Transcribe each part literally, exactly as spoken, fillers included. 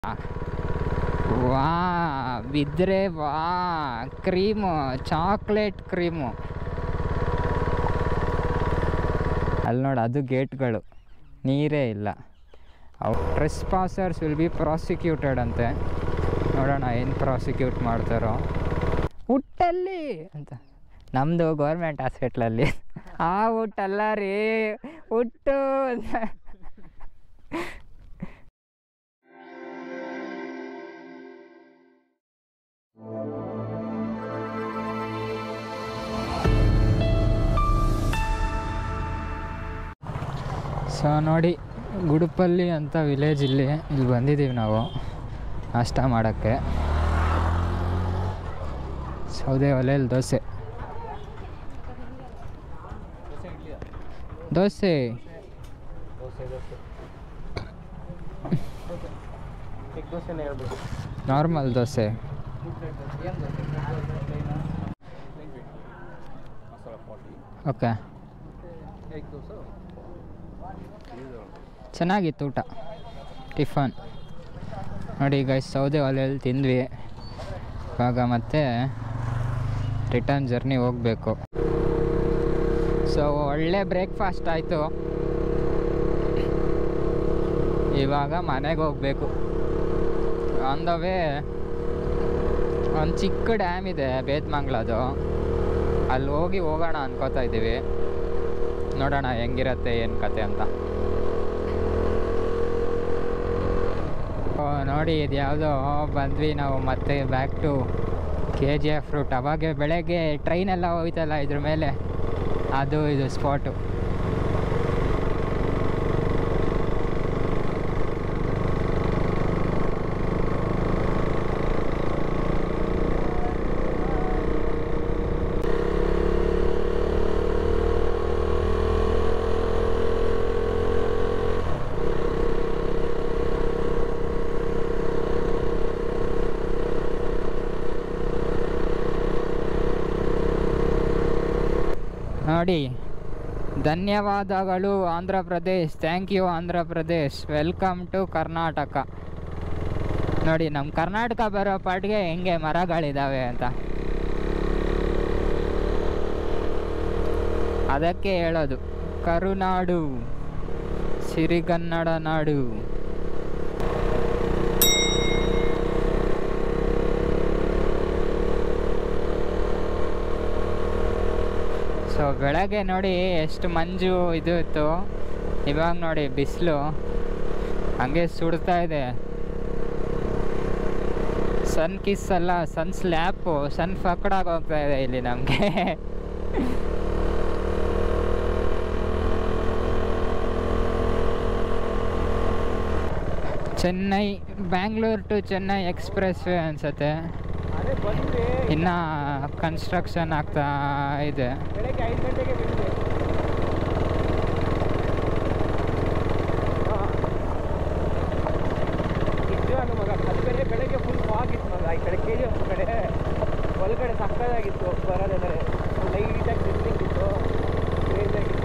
ವಾ ಬಿದ್ದರೆ ವಾ ಕ್ರೀಮು, ಚಾಕ್ಲೇಟ್ ಕ್ರೀಮು. ಅಲ್ಲಿ ನೋಡಿ, ಅದು ಗೇಟ್ಗಳು, ನೀರೇ ಇಲ್ಲ. ಅವು trespassers will be prosecuted ಅಂತೆ. ನೋಡೋಣ ಏನು ಪ್ರಾಸಿಕ್ಯೂಟ್ ಮಾಡ್ತಾರೋ. ಹುಟ್ಟಲ್ಲಿ ಅಂತ, ನಮ್ಮದು ಗೌರ್ಮೆಂಟ್ ಹಾಸ್ಪಿಟ್ಲಲ್ಲಿ. ಆ ಹುಟ್ಟಲ್ಲ ರೀ, ಹುಟ್ಟು ಅಂತ. ಸೊ ನೋಡಿ, ಗುಡುಪಲ್ಲಿ ಅಂತ ವಿಲೇಜ್, ಇಲ್ಲಿ ಇಲ್ಲಿ ಬಂದಿದ್ದೀವಿ ನಾವು ನಾಷ್ಟ ಮಾಡೋಕ್ಕೆ. ಸೌದೆ ಒಲೆಯಲ್ಲಿ ದೋಸೆ ದೋಸೆ ನಾರ್ಮಲ್ ದೋಸೆ. ಓಕೆ, ಚೆನ್ನಾಗಿತ್ತು ಊಟ, ಟಿಫನ್. ನೋಡಿ ಈಗ ಸೌದೆ ಒಲೆಯಲ್ಲಿ ತಿಂದ್ವಿ. ಇವಾಗ ಮತ್ತೆ ರಿಟರ್ನ್ ಜರ್ನಿ ಹೋಗಬೇಕು. ಸೊ ಒಳ್ಳೆ ಬ್ರೇಕ್ಫಾಸ್ಟ್ ಆಯಿತು. ಇವಾಗ ಮನೆಗೆ ಹೋಗಬೇಕು. ಆನ್ ದ ವೇ ಒಂದು ಚಿಕ್ಕ ಡ್ಯಾಮ್ ಇದೆ ಬೇತ್ಮಂಗ್ಲದು, ಅಲ್ಲಿ ಹೋಗಿ ಹೋಗೋಣ ಅನ್ಕೋತಾ ಇದ್ದೀವಿ. ನೋಡೋಣ ಹೆಂಗಿರತ್ತೆ ಏನು ಕತೆ ಅಂತ. ನೋಡಿ, ಇದು ಯಾವುದೋ ಬಂದ್ವಿ ನಾವು ಮತ್ತೆ back to K G F route. ಅವಾಗೆ ಬೆಳಗ್ಗೆ ಟ್ರೈನೆಲ್ಲ ಹೋಯ್ತಲ್ಲ ಇದ್ರ ಮೇಲೆ, ಅದು ಇದು ಸ್ಪಾಟು. ನೋಡಿ, ಧನ್ಯವಾದಗಳು Andhra Pradesh, thank you Andhra Pradesh, welcome to Karnataka. ನೋಡಿ, ನಮ್ಮ ಕರ್ನಾಟಕ ಬರೋ ಪಾಟಿಗೆ ಹೆಂಗೆ ಮರಗಳಿದ್ದಾವೆ ಅಂತ, ಅದಕ್ಕೆ ಹೇಳೋದು ಕರುನಾಡು, ಸಿರಿಗನ್ನಡ ನಾಡು. ಸೊ ಬೆಳಗ್ಗೆ ನೋಡಿ ಎಷ್ಟು ಮಂಜು ಇದು ಇತ್ತು, ಇವಾಗ ನೋಡಿ ಬಿಸಿಲು ಹಂಗೆ ಸುಡ್ತಾ ಇದೆ. ಸನ್ ಕಿಸ್ ಅಲ್ಲ, ಸನ್ ಸ್ಲ್ಯಾಪು, ಸನ್ ಫಕಡಾಗಿ ಹೋಗ್ತಾ ಇದೆ ಇಲ್ಲಿ ನಮಗೆ. Chennai, Bangalore to Chennai expressway ಅನ್ಸುತ್ತೆ. ಇನ್ನು ಕನ್ಸ್ಟ್ರಕ್ಷನ್ ಆಗ್ತಾ ಇದೆ. ಬೆಳಗ್ಗೆ ಐದು ಗಂಟೆಗೆ ಬಿಟ್ಟಿದೆ. ಇದ್ದು ಮಗ ಕಲ್ಪನೆ ಬೆಳಗ್ಗೆ ಫುಲ್ ಫಾಗ್ ಇತ್ತು ಮಗ. ಈ ಕಡೆ ಕೆ ಜಿ ಎಫ್ ಕಡೆ ಒಳಗಡೆ ಸಕ್ಕದಾಗಿತ್ತು ಬರೋದಂದರೆ, ಲೈಟಾಗಿ ಡ್ರಿಫ್ಟಿಂಗ್ ಇತ್ತು, ಕ್ರೇಜಿಯಾಗಿತ್ತು.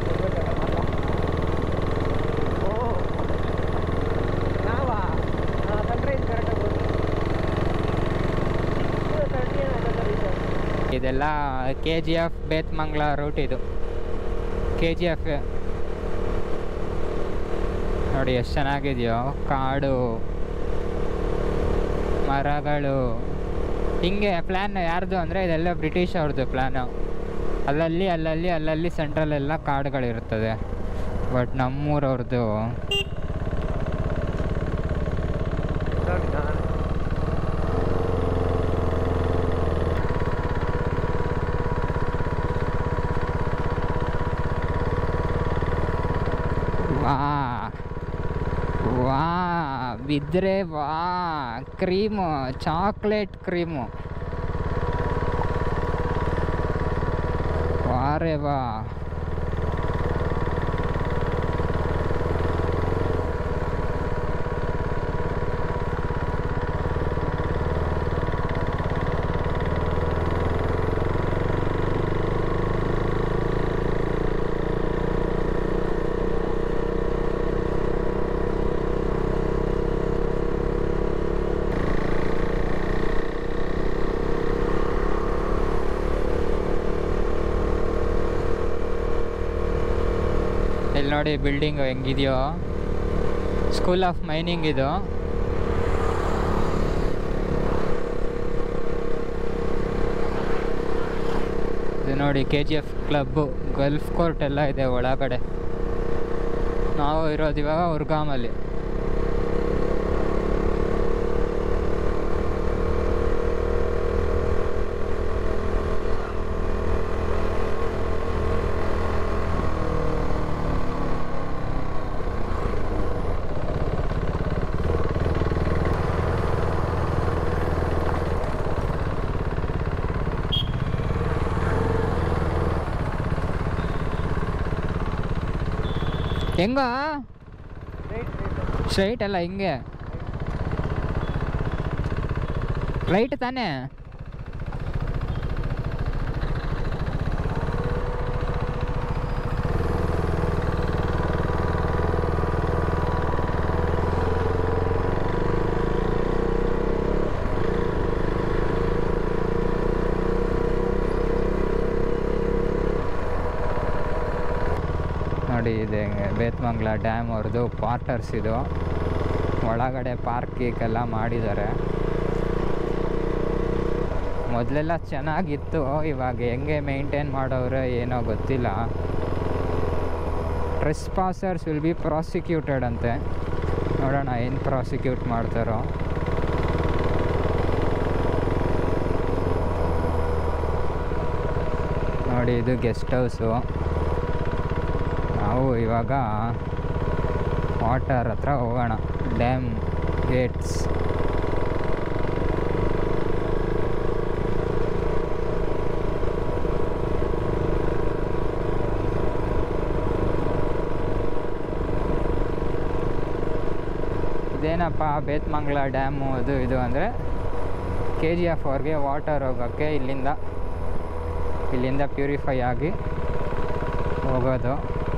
ಓ ನಾವಾ ಸನ್ರೈಸ್ ಕರೆಕ್ಟಾಗಿ ಹೋಗಿ ಇದೆಲ್ಲ K G F Bethamangala route. ಇದು ಕೆ ಜಿ ಎಫ್ ನೋಡಿ ಎಷ್ಟು ಚೆನ್ನಾಗಿದೆಯೋ, ಕಾಡು ಮರಗಳು. ಹಿಂಗೆ ಪ್ಲ್ಯಾನ್ ಯಾರ್ದು ಅಂದರೆ ಇದೆಲ್ಲ ಬ್ರಿಟಿಷ್ ಅವ್ರದ್ದು ಪ್ಲ್ಯಾನು. ಅಲ್ಲಲ್ಲಿ ಅಲ್ಲಲ್ಲಿ ಅಲ್ಲಲ್ಲಿ ಸೆಂಟ್ರಲ್ಲೆಲ್ಲ ಕಾಡುಗಳಿರುತ್ತದೆ. ಬಟ್ ನಮ್ಮೂರವ್ರದ್ದು ವಾ ವಾ ಬಿದ್ದರೆ ವಾ ಕ್ರೀಮು, ಚಾಕ್ಲೇಟ್ ಕ್ರೀಮು. ವಾರೆ ವಾ. ನೋಡಿ ಬಿಲ್ಡಿಂಗ್ ಹೆಂಗಿದೆಯೋ, ಸ್ಕೂಲ್ ಆಫ್ ಮೈನಿಂಗ್ ಇದು. ಇದು ನೋಡಿ K G F club, golf court ಎಲ್ಲ ಇದೆ ಒಳಗಡೆ. ನಾವು ಇರೋದು ಇವಾಗ ಉರ್ಗಾಮಲ್ಲಿ. ಹೆಂಗ ಸ್ಟ್ರೈಟ್ ಅಲ್ಲ, ಹಿಂಗೆ ರೈಟ್ ತಾನೇ? ನೋಡಿ ಇದೆ ಬೇತ್ಮಂಗ್ಲ ಡ್ಯಾಮ್ ಅವ್ರದ್ದು ಕ್ವಾರ್ಟರ್ಸ್ ಇದು. ಒಳಗಡೆ ಪಾರ್ಕಿಗೆಲ್ಲ ಮಾಡಿದ್ದಾರೆ. ಮೊದಲೆಲ್ಲ ಚೆನ್ನಾಗಿತ್ತು, ಇವಾಗ ಹೆಂಗೆ ಮೇಂಟೈನ್ ಮಾಡೋರು ಏನೋ ಗೊತ್ತಿಲ್ಲ. Trespassers will be prosecuted ಅಂತೆ. ನೋಡೋಣ ಏನು ಪ್ರಾಸಿಕ್ಯೂಟ್ ಮಾಡ್ತಾರೋ. ನೋಡಿ ಇದು ಗೆಸ್ಟ್ ಹೌಸು. ನಾವು ಇವಾಗ ವಾಟರ್ ಹತ್ರ ಹೋಗೋಣ, ಡ್ಯಾಮ್ ಗೇಟ್ಸ್. ಇದೇನಪ್ಪ ಬೇತ್ಮಂಗ್ಲ ಡ್ಯಾಮು ಅದು ಇದು ಅಂದರೆ ಕೆ ಜಿ ಎಫ್ ಅವ್ರಿಗೆ ವಾಟರ್ ಹೋಗೋಕ್ಕೆ ಇಲ್ಲಿಂದ ಇಲ್ಲಿಂದ ಪ್ಯೂರಿಫೈ ಆಗಿ ಹೋಗೋದು.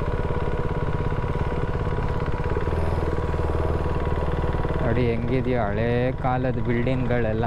ನೋಡಿ ಹೆಂಗಿದೆಯೋ ಹಳೇ ಕಾಲದ ಬಿಲ್ಡಿಂಗ್ಗಳೆಲ್ಲ.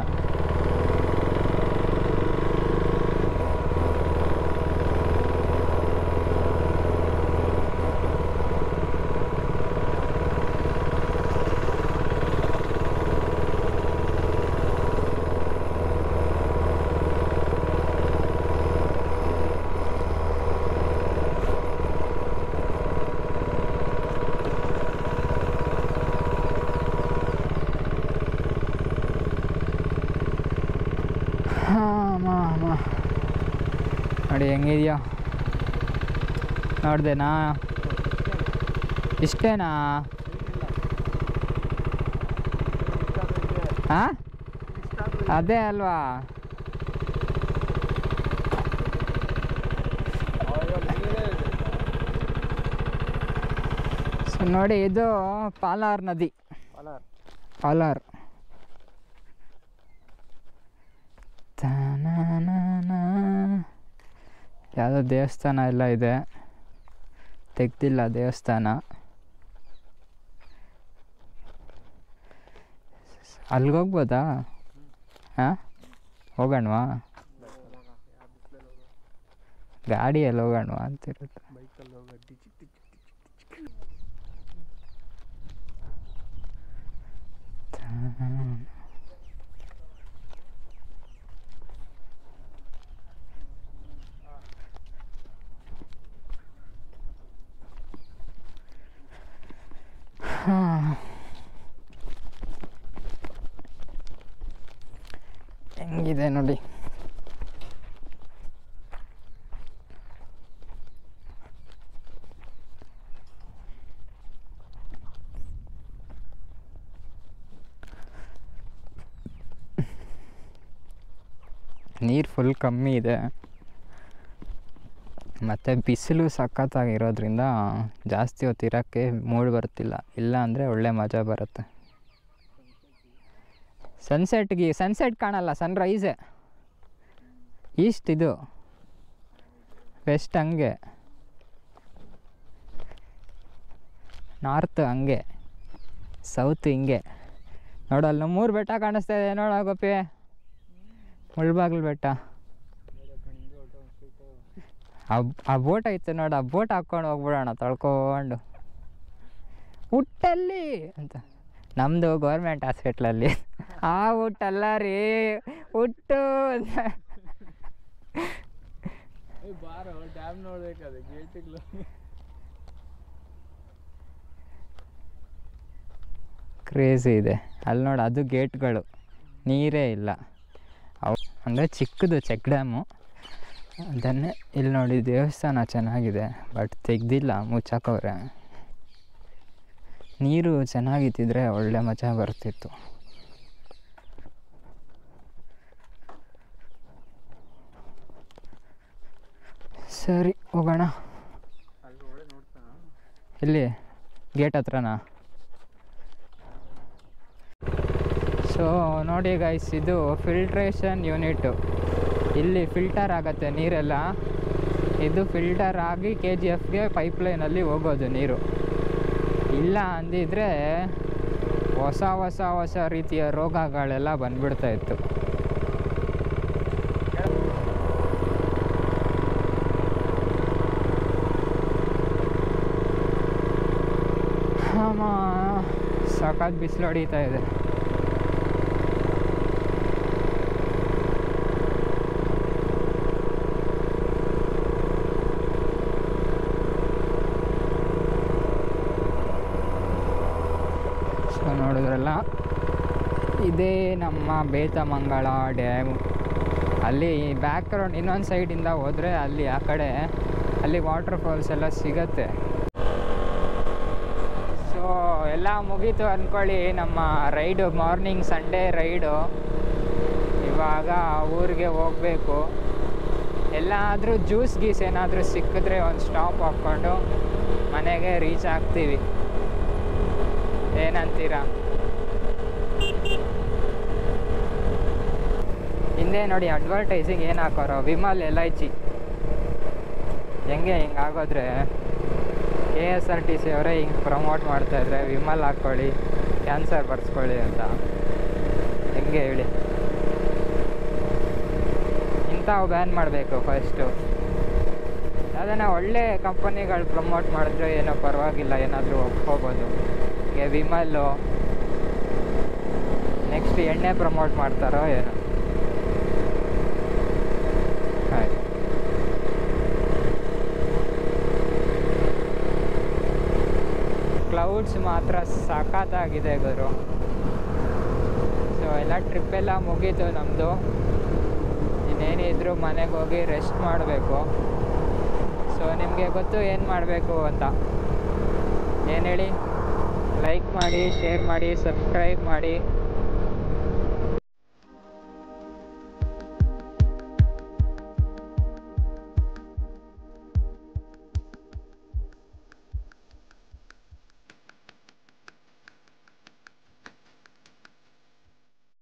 ನೋಡಿ ಹೆಂಗಿದೆಯೋ, ನೋಡ್ದೇನಾ? ಇಷ್ಟೇನಾ? ಹಾಂ ಅದೇ ಅಲ್ವಾ. ಸೊ ನೋಡಿ ಇದು ಪಾಲಾರ್ ನದಿ. ಪಾಲಾರ್ ಯಾವುದೋ ದೇವಸ್ಥಾನ ಎಲ್ಲ ಇದೆ, ತೆಗ್ದಿಲ್ಲ ದೇವಸ್ಥಾನ. ಅಲ್ಲಿಗೋಗ್ಬೋದಾ? ಹಾಂ ಹೋಗೋಣವಾ? ಗಾಡಿಯಲ್ಲಿ ಹೋಗೋಣವಾ ಅಂತಿರುತ್ತೆ. ಹಾಂ ಹೆಂಗಿದೆ ನೋಡಿ. ನೀರು ಫುಲ್ ಕಮ್ಮಿ ಇದೆ, ಮತ್ತು ಬಿಸಿಲು ಸಖತ್ತಾಗಿರೋದ್ರಿಂದ ಜಾಸ್ತಿ ಹೊತ್ತು ಇರೋಕ್ಕೆ ಮೂಡ್ ಬರ್ತಿಲ್ಲ. ಇಲ್ಲ ಅಂದರೆ ಒಳ್ಳೆ ಮಜಾ ಬರುತ್ತೆ. ಸನ್ಸೆಟ್ಗೆ ಸನ್ಸೆಟ್ ಕಾಣಲ್ಲ, ಸನ್ರೈಸೇ. ಈಸ್ಟ್ ಇದು, ವೆಸ್ಟ್ ಹಂಗೆ, ನಾರ್ತ್ ಹಂಗೆ, ಸೌತ್ ಹಿಂಗೆ. ನೋಡಲ್ಲ ಮೂರು ಬೆಟ್ಟ ಕಾಣಿಸ್ತಾ ಇದೆ ನೋಡ ಗೋಪಿ, ಮುಳ್ಬಾಗ್ಲು ಬೆಟ್ಟ. ಆ ಬೋಟ್ ಐತೆ ನೋಡು, ಆ ಬೋಟ್ ಹಾಕ್ಕೊಂಡು ಹೋಗ್ಬಿಡೋಣ ತೊಳ್ಕೊಂಡು. ಹುಟ್ಟಲ್ಲಿ ಅಂತ. ನಮ್ಮದು ಗೌರ್ಮೆಂಟ್ ಹಾಸ್ಪಿಟ್ಲಲ್ಲಿ. ಆ ಹುಟ್ಟಲ್ಲ ರೀ, ಹುಟ್ಟು ಅಂತ. ಬಾರೋ ಡ್ಯಾಮ್ ನೋಡ್ಬೇಕಾದ್ರೆ ಗೇಟ್ಗಳು ಕ್ರೇಜಿ ಇದೆ ಅಲ್ಲಿ ನೋಡಿ. ಅದು ಗೇಟ್ಗಳು, ನೀರೇ ಇಲ್ಲ. ಅವು ಅಂದರೆ ಚಿಕ್ಕದು ಚೆಕ್ ಡ್ಯಾಮು. ಅದನ್ನೇ ಇಲ್ಲಿ ನೋಡಿ, ದೇವಸ್ಥಾನ ಚೆನ್ನಾಗಿದೆ ಬಟ್ ತೆಗ್ದಿಲ್ಲ, ಮುಚ್ಚಾಕವ್ರೆ. ನೀರು ಚೆನ್ನಾಗಿದ್ದಿದ್ರೆ ಒಳ್ಳೆ ಮಜಾ ಬರ್ತಿತ್ತು. ಸರಿ ಹೋಗೋಣ. ಇಲ್ಲಿ ಗೇಟ್ ಹತ್ರನಾ? ಸೊ ನೋಡಿ ಗೈಸ್, ಇದು ಫಿಲ್ಟ್ರೇಷನ್ ಯೂನಿಟು. ಇಲ್ಲಿ ಫಿಲ್ಟರ್ ಆಗುತ್ತೆ ನೀರೆಲ್ಲ. ಇದು ಫಿಲ್ಟರ್ ಆಗಿ ಕೆ ಜಿ ಎಫ್ಗೆ ಪೈಪ್ಲೈನಲ್ಲಿ ಹೋಗೋದು ನೀರು. ಇಲ್ಲ ಅಂದಿದ್ರೆ ಹೊಸ ಹೊಸ ಹೊಸ ರೀತಿಯ ರೋಗಗಳೆಲ್ಲ ಬಂದ್ಬಿಡ್ತಾಯಿತ್ತು. ಹಾಂ, ಸಖತ್ ಬಿಸಿಲು ಹೊಡಿತಾ ಇದೆ. ಸೊ ನೋಡಿದ್ರಲ್ಲ, ಇದೇ ನಮ್ಮ ಬೇತಮಂಗಲ ಡ್ಯಾಮು. ಅಲ್ಲಿ ಬ್ಯಾಕ್ ಗ್ರೌಂಡ್ ಇನ್ನೊಂದು ಸೈಡಿಂದ ಹೋದರೆ ಅಲ್ಲಿ ಆ ಕಡೆ ಅಲ್ಲಿ ವಾಟರ್ ಫಾಲ್ಸ್ ಎಲ್ಲ ಸಿಗತ್ತೆ. ಸೊ ಎಲ್ಲ ಮುಗೀತು ಅಂದ್ಕೊಳ್ಳಿ ನಮ್ಮ ರೈಡು, ಮಾರ್ನಿಂಗ್ ಸಂಡೇ ರೈಡು. ಇವಾಗ ಊರಿಗೆ ಹೋಗಬೇಕು. ಎಲ್ಲಾದರೂ ಜ್ಯೂಸ್ ಗೀಸ್ ಏನಾದರೂ ಸಿಕ್ಕಿದ್ರೆ ಒಂದು ಸ್ಟಾಪ್ ಹಾಕ್ಕೊಂಡು ಮನೆಗೆ ರೀಚ್ ಆಗ್ತೀವಿ. ಏನಂತೀರಾ? ಹಿಂದೆ ನೋಡಿ ಅಡ್ವರ್ಟೈಸಿಂಗ್ ಏನು ಹಾಕೋರು, ವಿಮಲ್ ಎಲ್ ಐ ಜಿ. ಹೆಂಗೆ ಹಿಂಗಾಗೋದ್ರೆ K S R T C ಅವರೇ ಹಿಂಗೆ ಪ್ರಮೋಟ್ ಮಾಡ್ತಾಯಿದ್ರೆ, ವಿಮಲ್ ಹಾಕ್ಕೊಳ್ಳಿ, ಕ್ಯಾನ್ಸರ್ ಬರ್ಸ್ಕೊಳ್ಳಿ ಅಂತ. ಹೆಂಗೆ ಹೇಳಿ? ಇಂಥವು ಬ್ಯಾನ್ ಮಾಡಬೇಕು ಫಸ್ಟು. ಅದನ್ನು ಒಳ್ಳೆ ಕಂಪನಿಗಳು ಪ್ರಮೋಟ್ ಮಾಡಿದ್ರೆ ಏನೋ ಪರವಾಗಿಲ್ಲ, ಏನಾದರೂ ಒಪ್ಕೋಬೋದು. ಹೀಗೆ ವಿಮಲ್ಲು ನೆಕ್ಸ್ಟ್ ಎಣ್ಣೆ ಪ್ರಮೋಟ್ ಮಾಡ್ತಾರೋ ಏನೋ. ಹಾಗೆ ಕ್ಲೌಡ್ಸ್ ಮಾತ್ರ ಸಖತ್ತಾಗಿದೆ ಗುರು. ಸೊ ಎಲ್ಲ ಟ್ರಿಪ್ಪೆಲ್ಲ ಮುಗೀತು ನಮ್ಮದು. ಇನ್ನೇನಿದ್ರು ಮನೆಗೆ ಹೋಗಿ ರೆಸ್ಟ್ ಮಾಡಬೇಕು. ಸೊ ನಿಮಗೆ ಗೊತ್ತು ಏನು ಮಾಡಬೇಕು ಅಂತ. ಏನು ಹೇಳಿ? ಲೈಕ್ ಮಾಡಿ, ಶೇರ್ ಮಾಡಿ, ಸಬ್ಸ್ಕ್ರೈಬ್ ಮಾಡಿ.